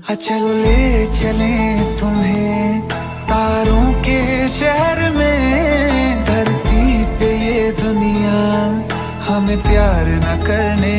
चलो ले चले तुम्हें तारों के शहर में। धरती पे ये दुनिया हमें प्यार न करने